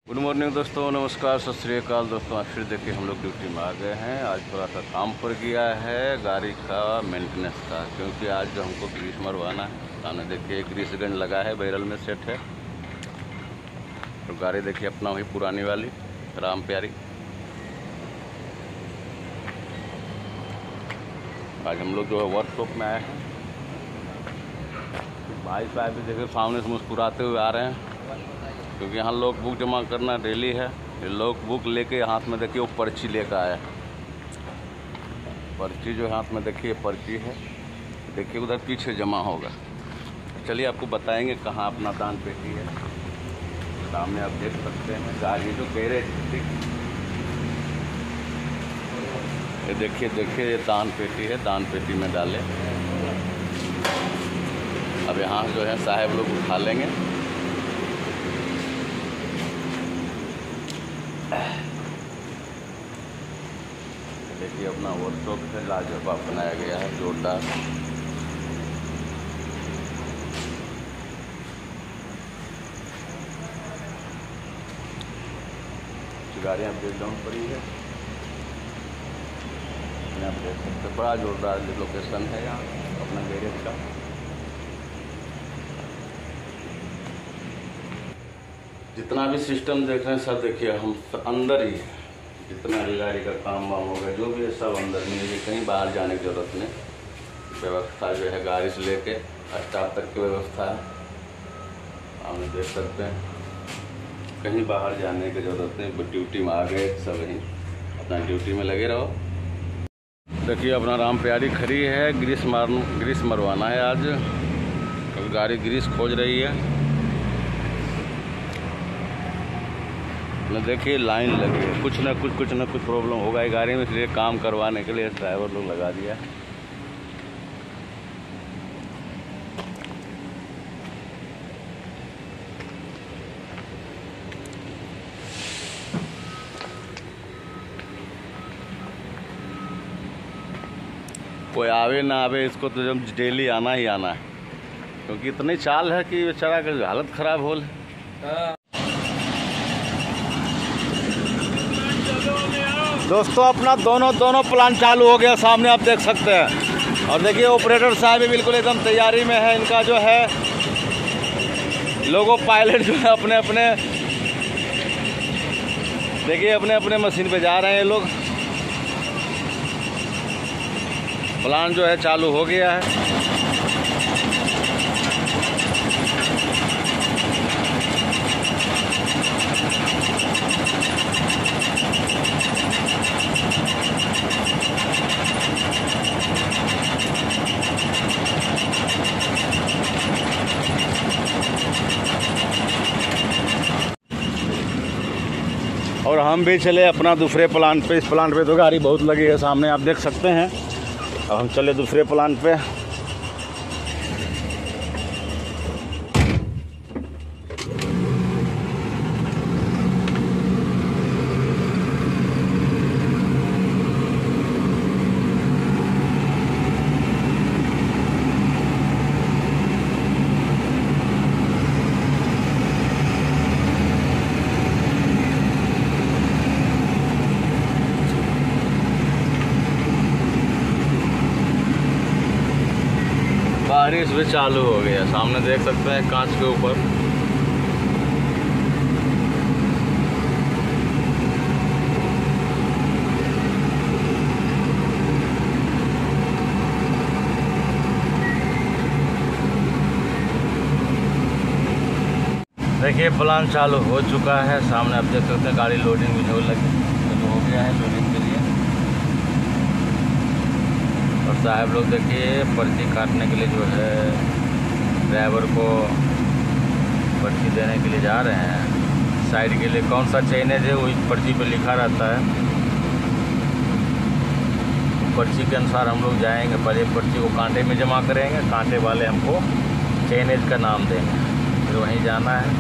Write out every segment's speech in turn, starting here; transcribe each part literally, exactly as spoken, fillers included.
Good morning दोस्तों, नमस्कार, सत श्री अकाल दोस्तों। आज फिर देखिए हम लोग ड्यूटी में आ गए हैं। आज थोड़ा सा काम पड़ गया है गाड़ी का मेंटेनेंस का, क्योंकि आज जो हमको ग्रीस मरवाना है। सामने देखिए ग्रीस गन लगा है, बैरल में सेट है। तो गाड़ी देखिए अपना वही पुरानी वाली राम प्यारी। आज हम लोग जो है वर्कशॉप में आए हैं। भाई साहब भी देखिए सामने से मुस्कुराते हुए आ रहे हैं, क्योंकि यहाँ लोग बुक जमा करना डेली है। ये लोग बुक लेके हाथ में देखिए वो पर्ची लेकर आया है। पर्ची जो हाथ में देखिए पर्ची है, देखिए उधर पीछे जमा होगा। चलिए आपको बताएंगे कहाँ अपना दान पेटी है। सामने आप देख सकते हैं गाड़ी जो गैरेज, ये देखिए देखिए ये दान पेटी है। दान पेटी में डाले। अब यहाँ जो है साहब लोग उठा लेंगे। देखिए अपना वर्कशॉप है, लाजवाब बनाया गया है, जोरदार। गाड़ियाँ ब्रेकडाउन पड़ी है, आप देख सकते। बड़ा जोरदार लोकेशन है यहाँ अपना गैरेज का। जितना भी सिस्टम देख रहे हैं सब देखिए हम अंदर ही है। जितना भी गाड़ी का काम वाम होगा जो भी है सब अंदर में है, कहीं बाहर जाने की ज़रूरत नहीं। व्यवस्था जो है गाड़ी से लेके स्टाफ तक की व्यवस्था है, आप देख सकते हैं। कहीं बाहर जाने की ज़रूरत नहीं। ड्यूटी में आ गए सब, यहीं अपना ड्यूटी में लगे रहो। देखिए अपना राम प्यारी खड़ी है। ग्रीस मार ग्रीस मरवाना है आज, क्योंकि गाड़ी ग्रीस खोज रही है। देखिए लाइन लगी है, कुछ ना कुछ कुछ ना कुछ प्रॉब्लम होगा ये गाड़ी में, इसलिए काम करवाने के लिए ड्राइवर लोग लगा दिया। कोई आवे ना आवे, इसको तो जब डेली आना ही आना है, क्योंकि इतनी चाल है कि बेचारा की हालत खराब हो। दोस्तों अपना दोनों दोनों प्लान चालू हो गया, सामने आप देख सकते हैं। और देखिए ऑपरेटर साहब भी बिल्कुल एकदम तैयारी में है। इनका जो है लोगो पायलट जो है अपने अपने देखिए अपने अपने मशीन पे जा रहे हैं ये लोग। प्लान जो है चालू हो गया है। और हम भी चले अपना दूसरे प्लांट पे। इस प्लांट पे तो गाड़ी बहुत लगी है, सामने आप देख सकते हैं। अब हम चले दूसरे प्लांट पे। बारिश भी चालू हो गया, सामने देख सकते हैं कांच के ऊपर। देखिए प्लान चालू हो चुका है, सामने आप देख सकते हैं। गाड़ी लोडिंग भी हो लगी तो हो गया है लोडिंग के लिए। और साहब लोग देखिए पर्ची काटने के लिए जो है ड्राइवर को पर्ची देने के लिए जा रहे हैं। साइड के लिए कौन सा चेनेज है वही पर्ची पे लिखा रहता है। पर्ची के अनुसार हम लोग जाएंगे, पहले पर्ची को कांटे में जमा करेंगे, कांटे वाले हमको चेनेज का नाम देंगे, फिर वहीं जाना है।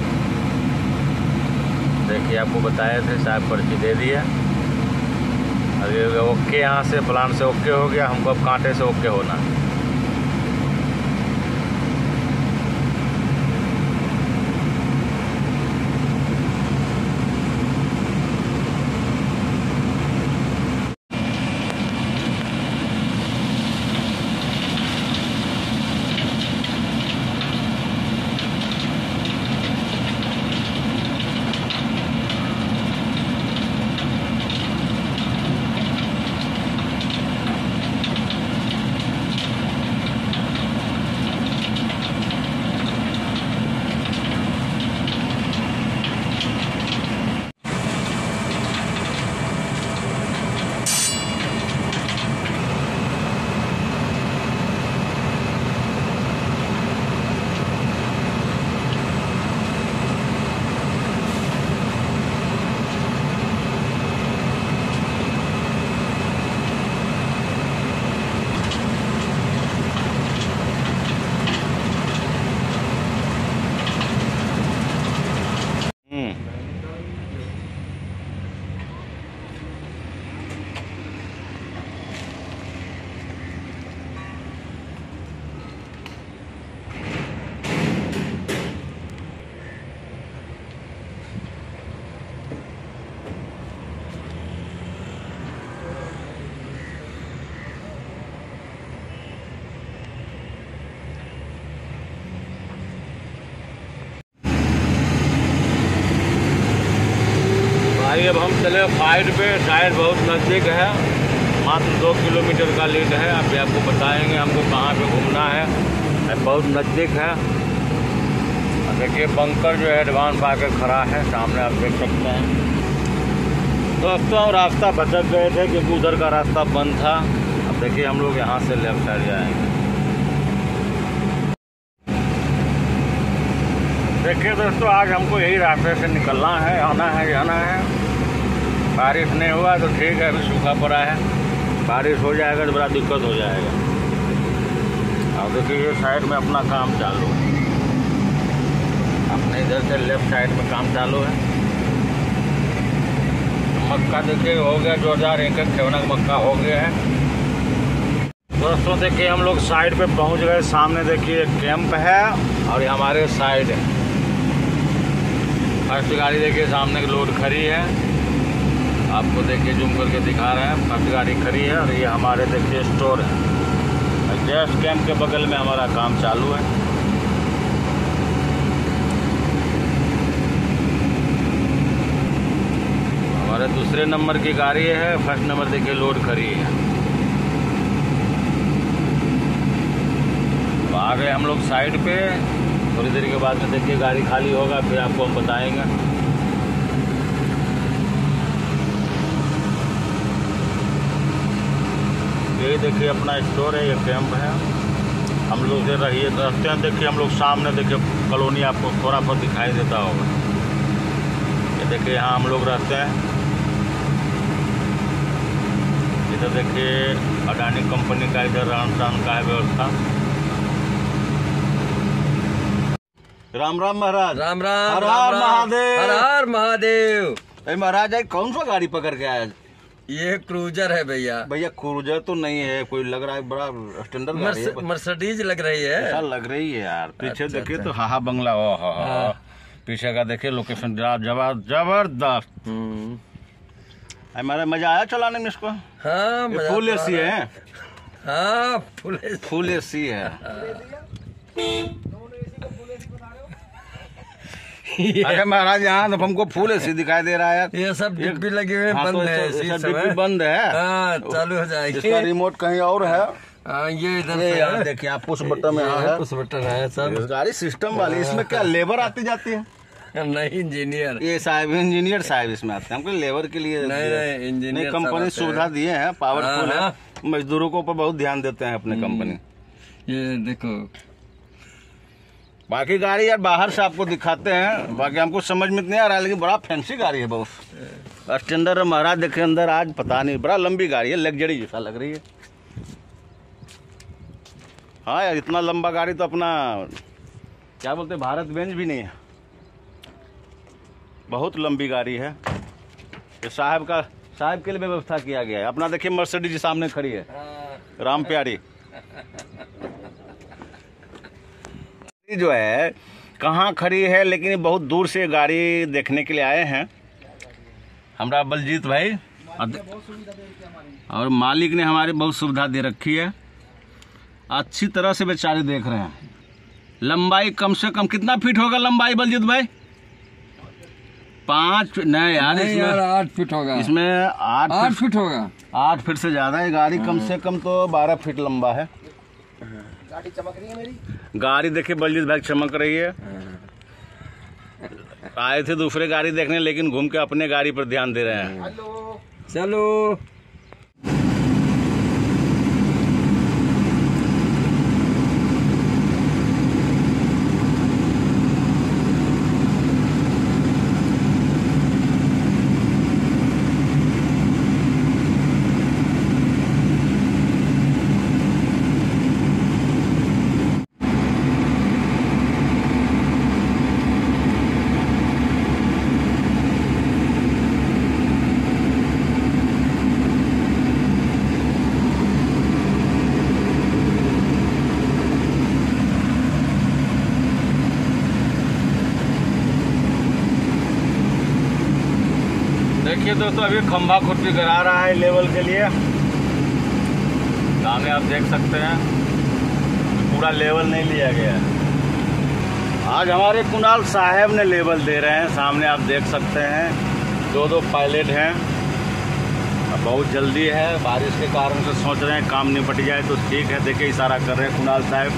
देखिए आपको बताए थे, साहब पर्ची दे दिया। अभी ओके, यहाँ से प्लान से ओके हो गया, हमको अब कांटे से ओके होना। देखिए अब हम चले साइड पे, साइड बहुत नज़दीक है, मात्र दो किलोमीटर का लीड है। अभी आपको बताएंगे हमको कहाँ पे घूमना है, बहुत नज़दीक है। देखिए बंकर जो है एडवांस आके खड़ा है सामने, आप देख सकते हैं। दोस्तों हम रास्ता भटक गए थे क्योंकि उधर का रास्ता बंद था। अब देखिए हम लोग यहाँ से लेफ्ट साइड जाएंगे। देखिए दोस्तों आज हमको यही रास्ते से निकलना है, आना है, जाना है। बारिश नहीं हुआ तो ठीक है, अभी सूखा पड़ा है। बारिश हो जाएगा तो बड़ा दिक्कत हो जाएगा। अब देखिए ये साइड में अपना काम चालू है, अपने इधर से लेफ्ट साइड में काम चालू है। मक्का देखिए हो गया दो हज़ार एक एक खेवना का मक्का हो गया है। दोस्तों देखिए हम लोग साइड पे पहुंच गए। सामने देखिए एक कैंप है और ये हमारे साइड है। फर्स्ट गाड़ी देखिए सामने की लोड खड़ी है, आपको देखिए जूम करके दिखा रहे हैं। फर्स्ट गाड़ी खड़ी है और ये हमारे देखिए स्टोर है। जस्ट कैंप के बगल में हमारा काम चालू है। हमारे दूसरे नंबर की गाड़ी है, फर्स्ट नंबर देखिए लोड खड़ी है। तो आ गए हम लोग साइड पे। थोड़ी देर के बाद में देखिए गाड़ी खाली होगा, फिर आपको हम बताएंगे। ये देखिए अपना स्टोर है, ये कैंप है। हम लोग से रहिए रहते हैं। देखिए हम लोग सामने देखिए कॉलोनी आपको थोड़ा बहुत दिखाई देता होगा। ये देखिए यहाँ हम लोग रहते हैं। इधर देखिए अडानी कंपनी का इधर रहन सहन का है व्यवस्था। राम राम महाराज। राम राम। हर हर महादेव। हर हर महादेव। अरे महाराज आज कौन सा गाड़ी पकड़ के आया? ये क्रूजर है भैया। भैया क्रूजर तो नहीं है, कोई लग रहा है बड़ा स्टैंडर्ड गाड़ी है। मर्सिडीज लग रही है। ऐसा लग रही है यार। पीछे अच्छा, देखिए अच्छा। तो हाहा बंगला। ओ हा हा। पीछे का देखिए लोकेशन जबरदस्त। हमारा मजा आया चलाने में इसको। हाँ मजा फुल तो एसी आ रहा है। हाँ फुल एसी। फुल एसी है। अरे महाराज यहाँ तो हमको फुल एसी दिखाई दे रहा है। ये सब डिब्बी लगे हुए हाँ, बंद तो है, ये इसी सब समय। डिब्बी बंद है। हाँ चालू हो जाएगी। इसका रिमोट कहीं और है। हाँ ये इधर ये से यार है। देखिए आप पुश बटन में यहाँ है। पुश बटन है सब। इस गाड़ी सिस्टम वाली। इसमें क्या लेबर आती जाती है? नहीं इंजीनियर। ये साहब इंजीनियर साहब इसमें आते हैं। हमको लेबर के लिए नहीं नहीं इंजीनियर कंपनी सुविधा दिए हैं, पावरफुल हाँ, है। मजदूरों को ऊपर बहुत ध्यान देते हैं अपने कंपनी। ये देखो बाकी गाड़ी यार बाहर से आपको दिखाते हैं, बाकी हमको समझ में नहीं आ रहा है, लेकिन बड़ा फैंसी गाड़ी है बहुत। स्टैंडर्ड महाराज देखे अंदर, आज पता नहीं बड़ा लंबी गाड़ी है, लग्जरी जैसा लग रही है। हाँ यार इतना लंबा गाड़ी तो अपना क्या बोलते हैं भारत बेंज भी नहीं है। बहुत लंबी गाड़ी है। ये साहब का साहब के लिए व्यवस्था किया गया है। अपना देखिए मर्सिडीज सामने खड़ी है, राम प्यारी जो है कहाँ खड़ी है, लेकिन बहुत दूर से गाड़ी देखने के लिए आए हैं हमारा बलजीत भाई। और मालिक ने हमारे बहुत सुविधा दे रखी है, अच्छी तरह से बेचारे देख रहे हैं। लंबाई कम से कम कितना फीट होगा लंबाई बलजीत भाई? पाँच नहीं यार, नहीं यार आठ फीट होगा। इसमें आठ आठ फीट होगा। आठ फीट से ज्यादा है। गाड़ी कम से कम तो बारह फीट लंबा है। गाड़ी चमक रही है मेरी। गाड़ी देखिए बलजीत भाई चमक रही है। आए थे दूसरे गाड़ी देखने, लेकिन घूम के अपने गाड़ी पर ध्यान दे रहे हैं। हेलो चलो। देखिए दोस्तों अभी खंभा खुर्पी करा रहा है लेवल के लिए। सामने आप देख सकते हैं पूरा लेवल नहीं लिया गया है। आज हमारे कुणाल साहब ने लेवल दे रहे हैं, सामने आप देख सकते हैं। दो दो पायलट हैं। अब बहुत जल्दी है, बारिश के कारण से सोच रहे हैं काम निपट जाए तो ठीक है। देखिए इशारा कर रहे हैं कुणाल साहब।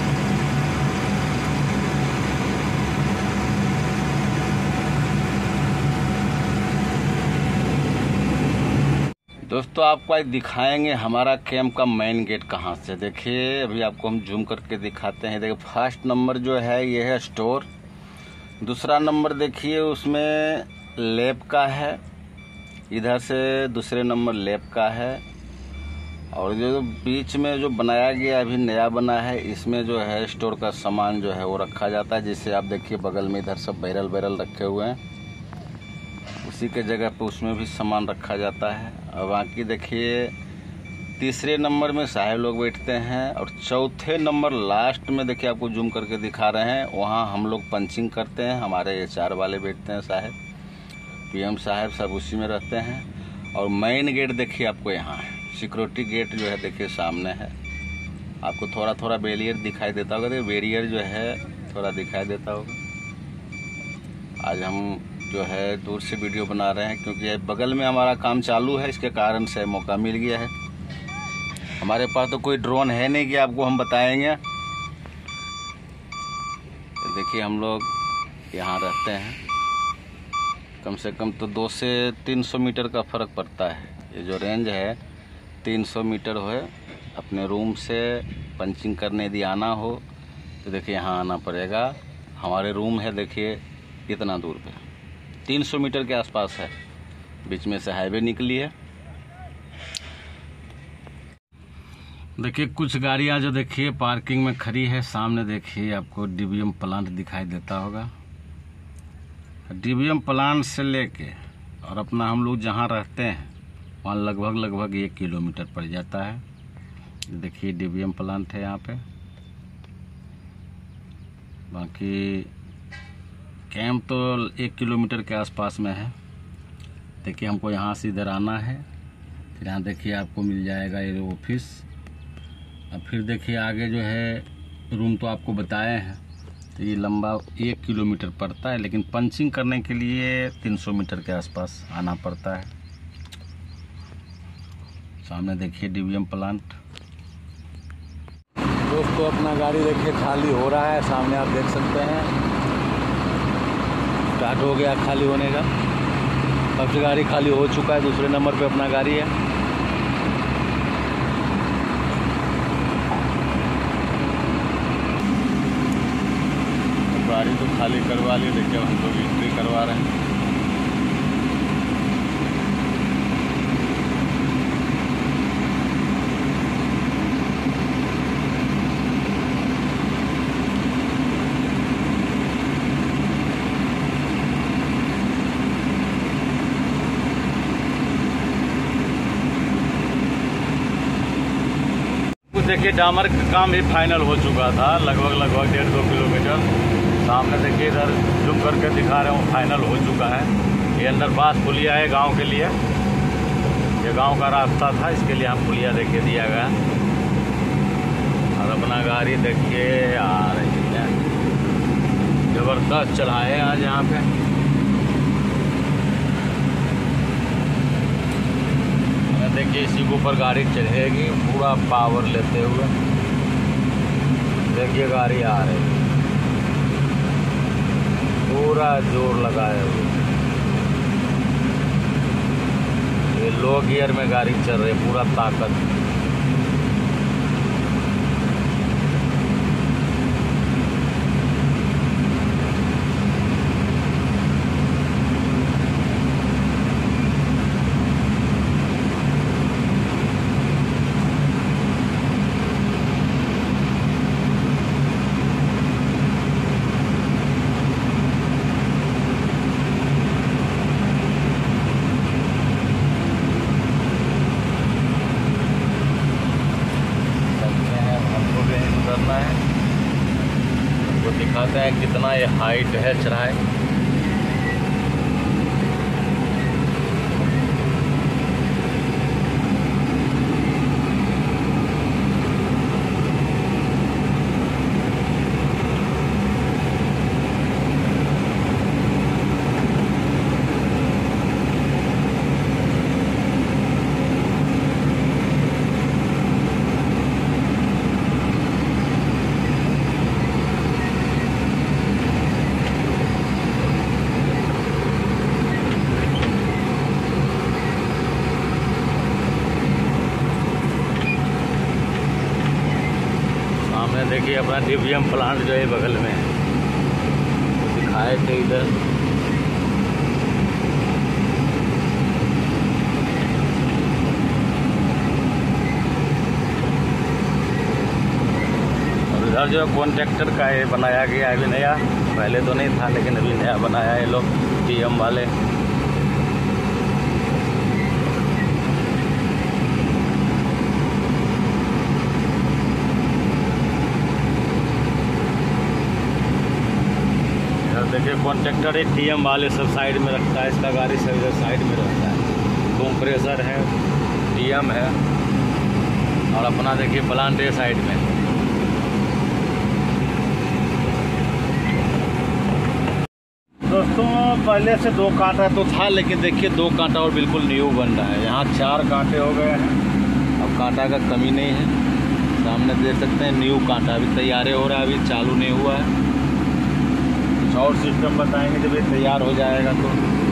दोस्तों आपको आज दिखाएंगे हमारा कैंप का मेन गेट कहाँ से। देखिए अभी आपको हम जूम करके दिखाते हैं। देखिए फर्स्ट नंबर जो है ये है स्टोर। दूसरा नंबर देखिए उसमें लैब का है, इधर से दूसरे नंबर लैब का है। और जो बीच में जो बनाया गया अभी नया बना है, इसमें जो है स्टोर का सामान जो है वो रखा जाता है। जिससे आप देखिए बगल में इधर सब बैरल बैरल रखे हुए हैं, उसी के जगह पे उसमें भी सामान रखा जाता है। और बाकी देखिए तीसरे नंबर में साहब लोग बैठते हैं। और चौथे नंबर लास्ट में देखिए आपको जूम करके दिखा रहे हैं, वहाँ हम लोग पंचिंग करते हैं। हमारे एच आर वाले बैठते हैं, साहब पीएम साहब सब उसी में रहते हैं। और मेन गेट देखिए आपको यहाँ है, सिक्योरिटी गेट जो है देखिए सामने है। आपको थोड़ा थोड़ा बैरियर दिखाई देता होगा, देखिए बैरियर जो है थोड़ा दिखाई देता होगा। आज हम जो है दूर से वीडियो बना रहे हैं क्योंकि बगल में हमारा काम चालू है, इसके कारण से मौका मिल गया है। हमारे पास तो कोई ड्रोन है नहीं कि आपको हम बताएंगे। तो देखिए हम लोग यहाँ रहते हैं, कम से कम तो दो से तीन सौ मीटर का फ़र्क पड़ता है। ये जो रेंज है तीन सौ मीटर हो। अपने रूम से पंचिंग करने यदि आना हो तो देखिए यहाँ आना पड़ेगा। हमारे रूम है देखिए इतना दूर पे, तीन सौ मीटर के आसपास है। बीच में से हाईवे निकली है। देखिए कुछ गाड़ियां जो देखिए पार्किंग में खड़ी है। सामने देखिए आपको डीबीएम प्लांट दिखाई देता होगा। डीबीएम प्लांट से लेके और अपना हम लोग जहां रहते हैं वहां लगभग लगभग एक किलोमीटर पड़ जाता है। देखिए डीबीएम प्लांट है यहाँ पे। बाकी कैंप तो एक किलोमीटर के आसपास में है। देखिए हमको यहाँ से इधर आना है, फिर यहाँ देखिए आपको मिल जाएगा ये ऑफिस। अब फिर देखिए आगे जो है रूम तो आपको बताए हैं। तो ये लंबा एक किलोमीटर पड़ता है, लेकिन पंचिंग करने के लिए तीन सौ मीटर के आसपास आना पड़ता है। सामने देखिए डीबीएम प्लांट। दोस्तों अपना गाड़ी देखिए खाली हो रहा है, सामने आप देख सकते हैं स्टार्ट हो गया खाली होने का। सबसे गाड़ी खाली हो चुका है, दूसरे नंबर पे अपना गाड़ी है। गाड़ी तो खाली करवा ली, देखिए हम लोग एंट्री करवा रहे हैं। देखिए डामर का काम भी फाइनल हो चुका था, लगभग लगभग डेढ़ दो किलोमीटर। सामने देखिए इधर जूम करके दिखा रहे हूँ, फाइनल हो चुका है। ये अंडरपास पुलिया है गांव के लिए, ये गांव का रास्ता था, इसके लिए हम पुलिया देखिए दिया गया। और अपना गाड़ी देखिए आ रही है, ज़बरदस्त चलाए आज यहाँ पे। देखिए इसी के ऊपर गाड़ी चढ़ेगी पूरा पावर लेते हुए। देखिए गाड़ी आ रही है, पूरा जोर लगाए हुए। ये लो गियर में गाड़ी चल रही, पूरा ताकत। दिखाता है कितना ये हाइट है चढ़ाई। देखिए अपना डीवीएम प्लांट जो है बगल में है, तो दिखाए थे इधर। और इधर जो कॉन्ट्रैक्टर का ये बनाया गया है अभी नया, पहले तो नहीं था लेकिन अभी नया बनाया है लोग डीएम वाले। देखिए कॉन्ट्रैक्टर एक टीएम वाले सब साइड में रखता है, इसका गाड़ी सब इधर साइड में रहता है। कंप्रेसर है, टीएम है, और अपना देखिए प्लांट है साइड में। दोस्तों पहले से दो कांटा तो था, लेकिन देखिए दो कांटा और बिल्कुल न्यू बन रहा है। यहाँ चार कांटे हो गए हैं, अब कांटा का कमी नहीं है। सामने देख सकते हैं न्यू कांटा अभी तैयार हो रहा है, अभी चालू नहीं हुआ है। और सिस्टम बताएंगे जब ये तैयार हो जाएगा तो।